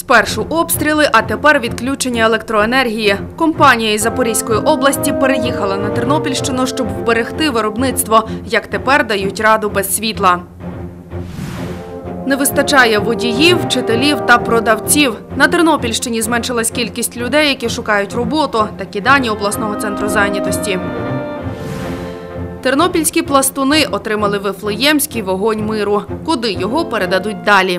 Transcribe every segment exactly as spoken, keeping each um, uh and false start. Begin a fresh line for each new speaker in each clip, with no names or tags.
Спершу обстріли, а тепер відключення електроенергії. Компанія із Запорізької області переїхала на Тернопільщину, щоб вберегти виробництво. Як тепер дають раду без світла. Не вистачає водіїв, вчителів та продавців. На Тернопільщині зменшилась кількість людей, які шукають роботу. Такі дані обласного центру зайнятості. Тернопільські пластуни отримали Вифлеємський вогонь миру. Куди його передадуть далі?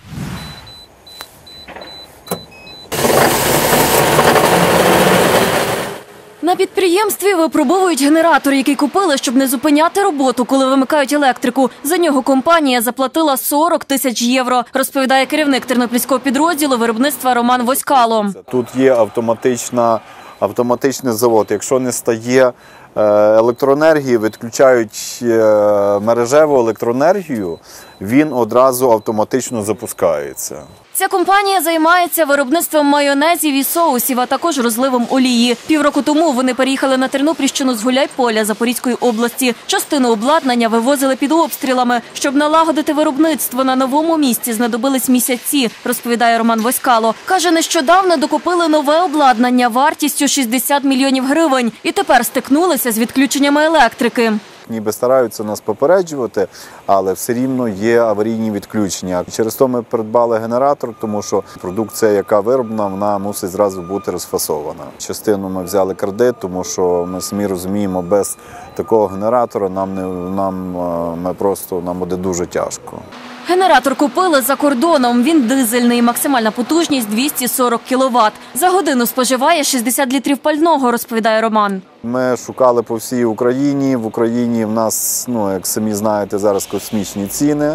На підприємстві випробовують генератор, який купили, щоб не зупиняти роботу, коли вимикають електрику. За нього компанія заплатила сорок тисяч євро, розповідає керівник тернопільського підрозділу виробництва Роман Воськало.
Тут є автоматична, автоматичний завод. Якщо не стає електроенергії, відключають мережеву електроенергію, він одразу автоматично запускається.
Ця компанія займається виробництвом майонезів і соусів, а також розливом олії. Півроку тому вони переїхали на Тернопільщину з Гуляйполя Запорізької області. Частину обладнання вивозили під обстрілами. Щоб налагодити виробництво на новому місці, знадобились місяці, розповідає Роман Воськало. Каже, нещодавно докупили нове обладнання вартістю шістдесят мільйонів гривень. І тепер стикнулися з відключеннями електрики.
Ніби стараються нас попереджувати, але все рівно є аварійні відключення. Через то ми придбали генератор, тому що продукція, яка вироблена, вона мусить зразу бути розфасована. Частину ми взяли кредит, тому що ми самі розуміємо, без такого генератора нам, не, нам, ми просто, нам буде дуже тяжко.
Генератор купили за кордоном. Він дизельний, максимальна потужність двісті сорок кіловат. За годину споживає шістдесят літрів пального, розповідає Роман.
Ми шукали по всій Україні. В Україні в нас, ну, як самі знаєте, зараз космічні ціни.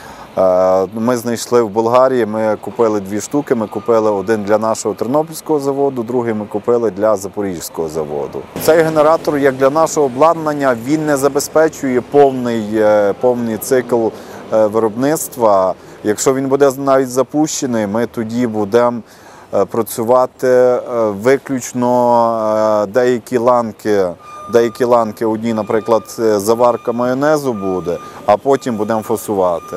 Ми знайшли в Болгарії, ми купили дві штуки. Ми купили один для нашого Тернопільського заводу, другий ми купили для Запорізького заводу. Цей генератор, як для нашого обладнання, він не забезпечує повний, повний цикл виробництва. Якщо він буде навіть запущений, ми тоді будемо працювати виключно деякі ланки. Деякі ланки, одні, наприклад, заварка майонезу буде, а потім будемо фасувати.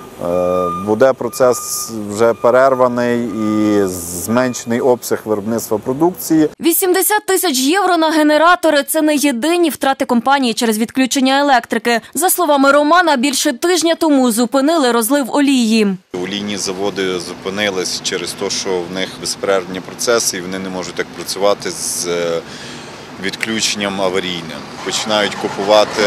Буде процес вже перерваний і зменшений обсяг виробництва продукції.
вісімдесят тисяч євро на генератори – це не єдині втрати компанії через відключення електрики. За словами Романа, більше тижня тому зупинили розлив олії.
Олійні заводи зупинились через те, що в них безперервні процеси і вони не можуть так працювати з відключенням аварійним. Починають купувати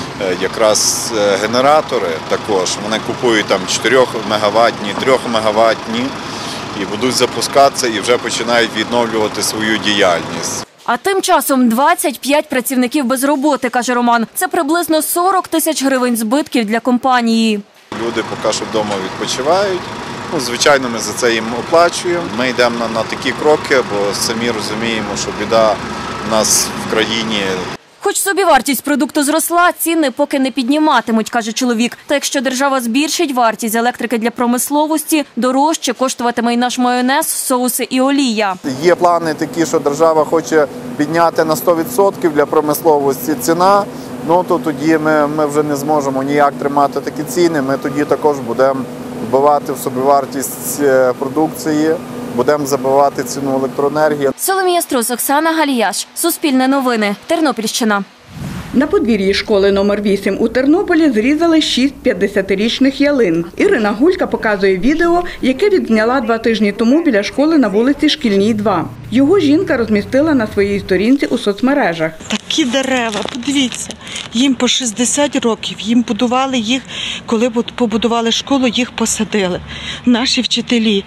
якраз генератори також. Вони купують там чотирьохмегаватні, трьохмегаватні і будуть запускатися і вже починають відновлювати свою діяльність.
А тим часом двадцять п'ять працівників без роботи, каже Роман. Це приблизно сорок тисяч гривень збитків для компанії.
Люди поки що вдома відпочивають. Ну, звичайно, ми за це їм оплачуємо. Ми йдемо на, на такі кроки, бо самі розуміємо, що біда у нас в країні.
Хоч собівартість продукту зросла, ціни поки не підніматимуть, каже чоловік. Та якщо держава збільшить вартість електрики для промисловості, дорожче коштуватиме й наш майонез, соуси і олія.
Є плани такі, що держава хоче підняти на сто відсотків для промисловості ціна. Ну, то тоді ми, ми вже не зможемо ніяк тримати такі ціни. Ми тоді також будемо вбивати в собівартість продукції, будемо забивати ціну електроенергії.
Соломія Струс, Оксана Галіяш. Суспільне новини. Тернопільщина.
На подвір'ї школи номер вісім у Тернополі зрізали шість п'ятдесятирічних ялин. Ірина Гулька показує відео, яке відзняла два тижні тому біля школи на вулиці Шкільній, два. Його жінка розмістила на своїй сторінці у соцмережах.
Такі дерева, подивіться, їм по шістдесят років, їм будували їх, коли побудували школу, їх посадили. Наші вчителі.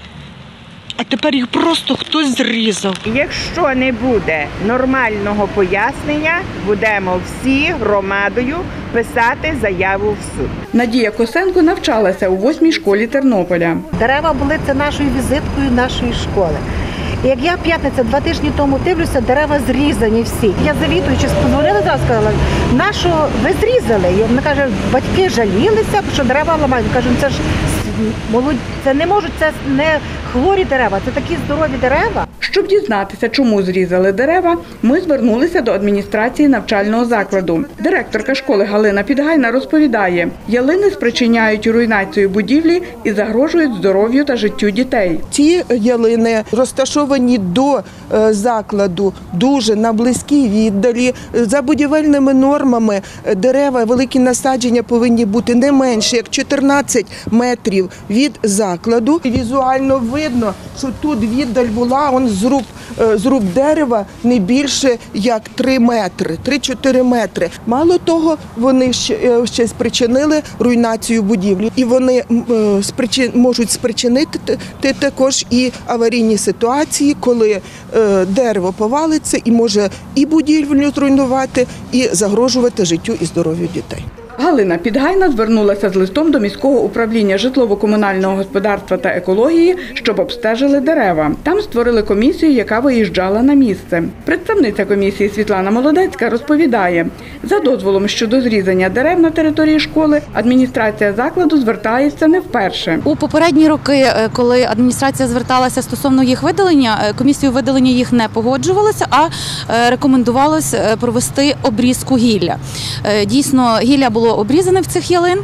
А тепер їх просто хтось зрізав.
Якщо не буде нормального пояснення, будемо всі громадою писати заяву в суд.
Надія Косенко навчалася у восьмій школі Тернополя.
Дерева були це нашою візиткою нашої школи. І як я п'ятниця два тижні тому дивлюся, дерева зрізані всі. Я завідуючи подзвонила, сказала, на що ви зрізали? І вона каже, батьки жалілися, що дерева ламають. Кажуть, це ж молоді, це не можуть, це не хворі дерева, це такі здорові дерева.
Щоб дізнатися, чому зрізали дерева, ми звернулися до адміністрації навчального закладу. Директорка школи Галина Підгайна розповідає, ялини спричиняють руйнацію будівлі і загрожують здоров'ю та життю дітей.
Ці ялини розташовані до закладу дуже на близькій віддалі. За будівельними нормами дерева, великі насадження повинні бути не менше, як чотирнадцять метрів від закладу. Візуально видно, що тут віддаль була, он зруб, зруб дерева не більше як три метри, три-чотири метри. Мало того, вони ще, ще спричинили руйнацію будівлі. І вони спричин, можуть спричинити також і аварійні ситуації, коли дерево повалиться і може і будівлю зруйнувати, і загрожувати життю і здоров'ю дітей.
Галина Підгайна звернулася з листом до міського управління житлово-комунального господарства та екології, щоб обстежили дерева. Там створили комісію, яка виїжджала на місце. Представниця комісії Світлана Молодецька розповідає, за дозволом щодо зрізання дерев на території школи адміністрація закладу звертається не вперше.
У попередні роки, коли адміністрація зверталася стосовно їх видалення, комісію видалення їх не погоджувалася, а рекомендувалося провести обрізку гілля. Дійсно, гілля було обрізане в цих ялин,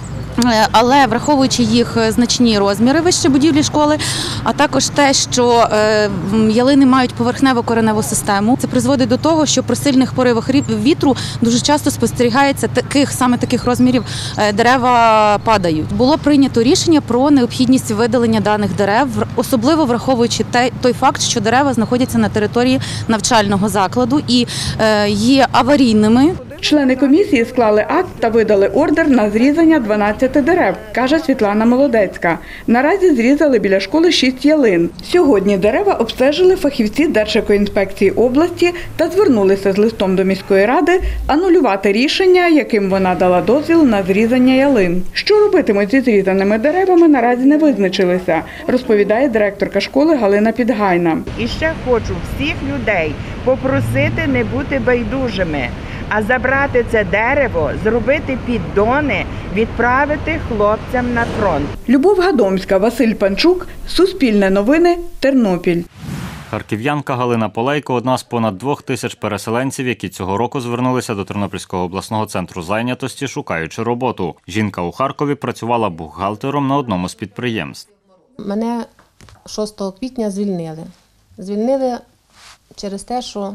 але враховуючи їх значні розміри вище будівлі школи, а також те, що ялини мають поверхневу кореневу систему, це призводить до того, що при сильних поривах вітру дуже часто спостерігається таких, саме таких розмірів дерева падають. Було прийнято рішення про необхідність видалення даних дерев, особливо враховуючи той факт, що дерева знаходяться на території навчального закладу і є аварійними.
Члени комісії склали акт та видали ордер на зрізання дванадцяти дерев, каже Світлана Молодецька. Наразі зрізали біля школи шість ялин. Сьогодні дерева обстежили фахівці Держекоінспекції області та звернулися з листом до міської ради анулювати рішення, яким вона дала дозвіл на зрізання ялин. Що робитимуть зі зрізаними деревами, наразі не визначилися, розповідає директорка школи Галина Підгайна.
І ще хочу всіх людей попросити не бути байдужими, а забрати це дерево, зробити піддони, відправити хлопцям на фронт.
Любов Гадомська, Василь Панчук, Суспільне новини, Тернопіль.
Харків'янка Галина Полейко – одна з понад двох тисяч переселенців, які цього року звернулися до Тернопільського обласного центру зайнятості, шукаючи роботу. Жінка у Харкові працювала бухгалтером на одному з підприємств.
Мене шостого квітня звільнили. Звільнили через те, що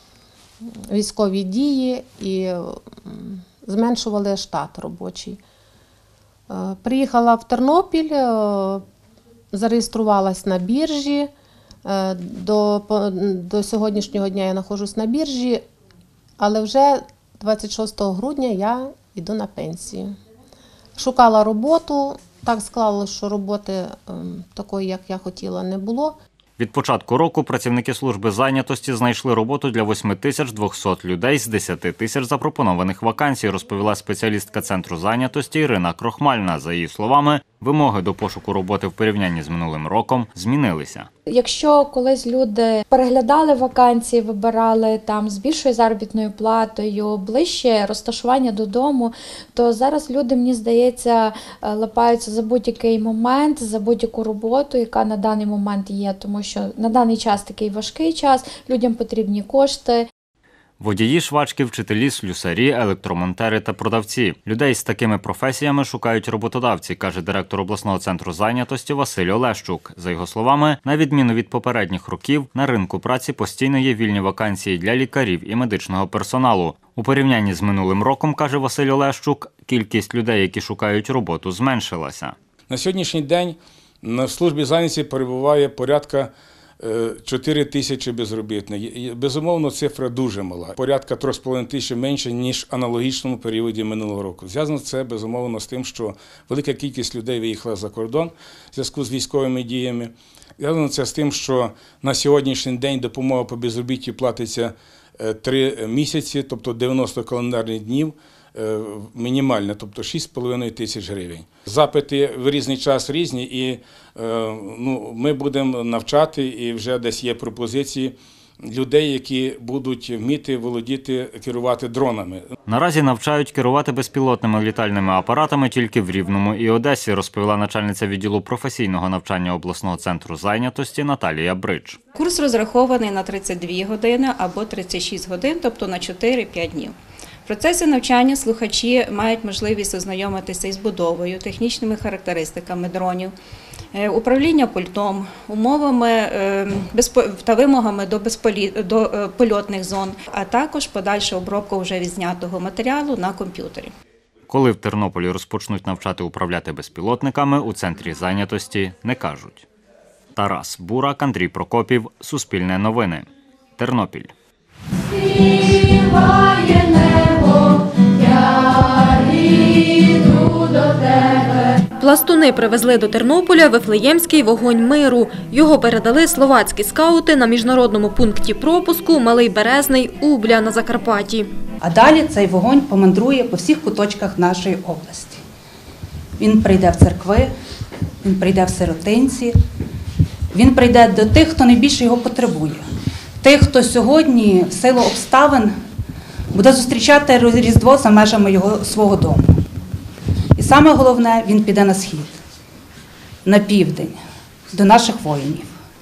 військові дії і зменшували штат робочий. Приїхала в Тернопіль, зареєструвалась на біржі. До, до сьогоднішнього дня я знаходжусь на біржі, але вже двадцять шостого грудня я йду на пенсію. Шукала роботу, так склалося, що роботи такої, як я хотіла, не було.
Від початку року працівники служби зайнятості знайшли роботу для восьми тисяч двохсот людей з десяти тисяч запропонованих вакансій, розповіла спеціалістка Центру зайнятості Ірина Крохмальна. За її словами, вимоги до пошуку роботи в порівнянні з минулим роком змінилися.
Якщо колись люди переглядали вакансії, вибирали там з більшою заробітною платою, ближче розташування додому, то зараз люди, мені здається, лапаються за будь-який момент, за будь-яку роботу, яка на даний момент є, тому що на даний час такий важкий час, людям потрібні кошти.
Водії, швачки, вчителі, слюсарі, електромонтери та продавці. Людей з такими професіями шукають роботодавці, каже директор обласного центру зайнятості Василь Олещук. За його словами, на відміну від попередніх років, на ринку праці постійно є вільні вакансії для лікарів і медичного персоналу. У порівнянні з минулим роком, каже Василь Олещук, кількість людей, які шукають роботу, зменшилася.
На сьогоднішній день на службі зайнятості перебуває порядка чотири тисячі безробітних. Безумовно, цифра дуже мала. Порядка три з половиною тисячі менше, ніж в аналогічному періоді минулого року. Зв'язано це, безумовно, з тим, що велика кількість людей виїхала за кордон в зв'язку з військовими діями. Зв'язано це з тим, що на сьогоднішній день допомога по безробіттю платиться три місяці, тобто дев'яносто календарних днів, мінімальна, тобто шість з половиною тисяч гривень. Запити в різний час різні, і ну, ми будемо навчати, і вже десь є пропозиції людей, які будуть вміти володіти, керувати дронами.
Наразі навчають керувати безпілотними літальними апаратами тільки в Рівному і Одесі, розповіла начальниця відділу професійного навчання обласного центру зайнятості Наталія Бридж.
Курс розрахований на тридцять дві години або тридцять шість годин, тобто на чотири-п'ять днів. В процесі навчання слухачі мають можливість ознайомитися із будовою, технічними характеристиками дронів, управління пультом, умовами та вимогами до, безполі... до польотних зон, а також подальша обробка вже відзнятого матеріалу на комп'ютері.
Коли в Тернополі розпочнуть навчати управляти безпілотниками, у центрі зайнятості не кажуть. Тарас Бурак, Андрій Прокопів, Суспільне новини, Тернопіль.
Співає небо, я йду до тебе.
Пластуни привезли до Тернополя Вифлеємський вогонь миру. Його передали словацькі скаути на міжнародному пункті пропуску Малий Березний Убля на Закарпатті.
А далі цей вогонь помандрує по всіх куточках нашої області. Він прийде в церкви, він прийде в сиротинці, він прийде до тих, хто найбільше його потребує. Тих, хто сьогодні в силу обставин буде зустрічати Різдво за межами його свого дому. І саме головне, він піде на схід, на південь, до наших воїнів,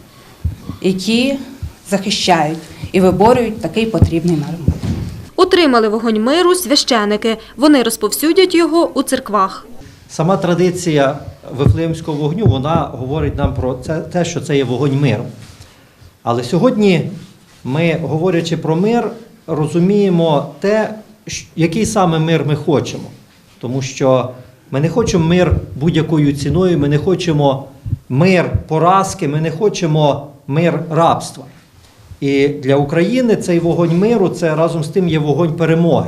які захищають і виборюють такий потрібний нам мир.
Отримали вогонь миру священики. Вони розповсюдять його у церквах.
Сама традиція Вифлеємського вогню, вона говорить нам про це, те, що це є вогонь миру. Але сьогодні ми, говорячи про мир, розуміємо те, який саме мир ми хочемо. Тому що ми не хочемо мир будь-якою ціною, ми не хочемо мир поразки, ми не хочемо мир рабства. І для України цей вогонь миру, це разом з тим є вогонь перемоги.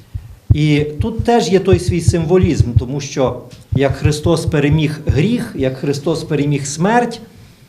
І тут теж є той свій символізм, тому що як Христос переміг гріх, як Христос переміг смерть,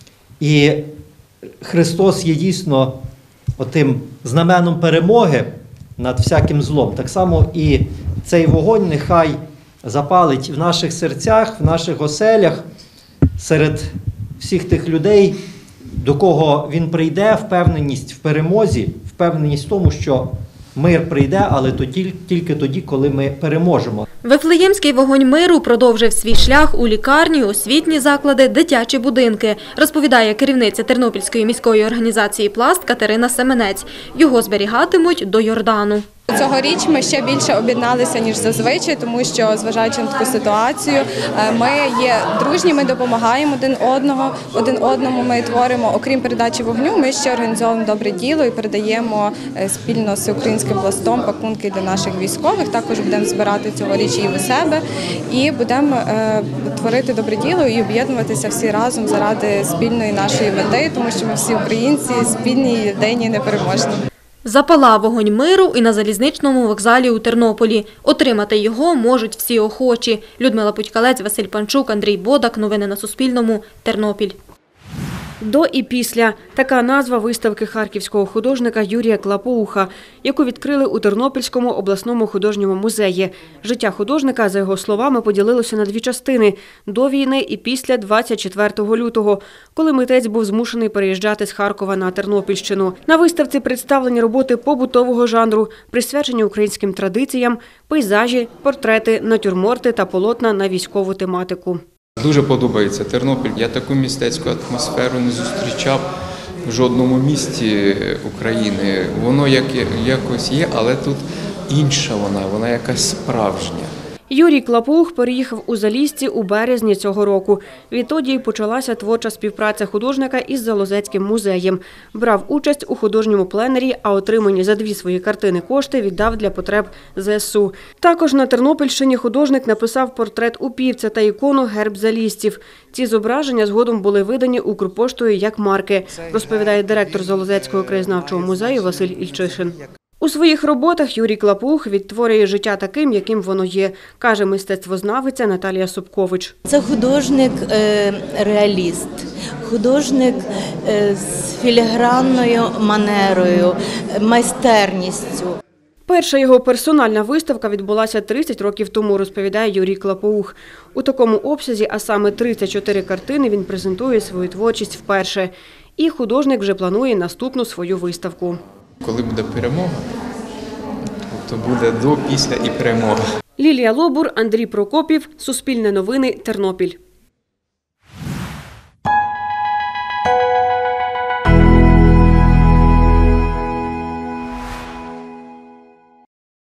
і Христос є дійсно отим знаменом перемоги над всяким злом. Так само і цей вогонь нехай запалить в наших серцях, в наших оселях, серед всіх тих людей, до кого він прийде, впевненість в перемозі, впевненість в тому, що мир прийде, але тоді, тільки тоді, коли ми переможемо.
Вифлеємський вогонь миру продовжив свій шлях у лікарні, освітні заклади, дитячі будинки, розповідає керівниця Тернопільської міської організації «Пласт» Катерина Семенець. Його зберігатимуть до Йордану.
Цьогоріч ми ще більше об'єдналися, ніж зазвичай, тому що, зважаючи на таку ситуацію, ми є дружні, ми допомагаємо один одного, один одному ми творимо, окрім передачі вогню, ми ще організовуємо добре діло і передаємо спільно з українським пластом пакунки для наших військових. Також будемо збирати цьогоріч і у себе, і будемо творити добре діло і об'єднуватися всі разом заради спільної нашої мети, тому що ми всі українці, спільні, єдині, непереможні.
Запалав вогонь миру і на залізничному вокзалі у Тернополі. Отримати його можуть всі охочі. Людмила Путькалець, Василь Панчук, Андрій Бодак. Новини на Суспільному. Тернопіль. До і після – така назва виставки харківського художника Юрія Клапоуха, яку відкрили у Тернопільському обласному художньому музеї. Життя художника, за його словами, поділилося на дві частини – до війни і після двадцять четвертого лютого, коли митець був змушений переїжджати з Харкова на Тернопільщину. На виставці представлені роботи побутового жанру, присвячені українським традиціям, пейзажі, портрети, натюрморти та полотна на військову тематику.
Дуже подобається Тернопіль. Я таку містецьку атмосферу не зустрічав в жодному місті України. Воно як, якось є, але тут інша вона, вона якась справжня.
Юрій Клапоух переїхав у Залісці у березні цього року. Відтоді й почалася творча співпраця художника із Залозецьким музеєм. Брав участь у художньому пленері, а отримані за дві свої картини кошти віддав для потреб зе ес у. Також на Тернопільщині художник написав портрет упівця та ікону «Герб залісців». Ці зображення згодом були видані Укрпоштою як марки, розповідає директор Залозецького краєзнавчого музею Василь Ільчишин. У своїх роботах Юрій Клапоух відтворює життя таким, яким воно є, каже мистецтвознавиця Наталія Собкович.
Це художник-реаліст, художник з філігранною манерою, майстерністю.
Перша його персональна виставка відбулася тридцять років тому, розповідає Юрій Клапоух. У такому обсязі, а саме тридцять чотири картини, він презентує свою творчість вперше.
І художник вже планує наступну свою виставку.
Коли буде перемога, то буде до, після і перемога.
Лілія Лобур, Андрій Прокопів, Суспільне новини, Тернопіль.